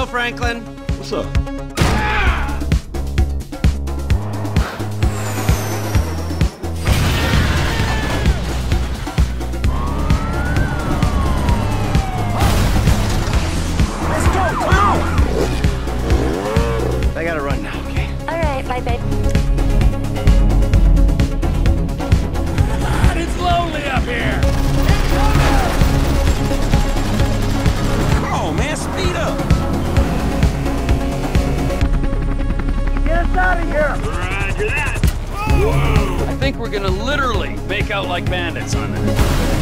Franklin. What's up? I gotta run now, okay? All right, bye, babe. God, it's lonely up here! Come on, man, speed up! Get us out of here! Roger that! I think we're gonna literally make out like bandits on this.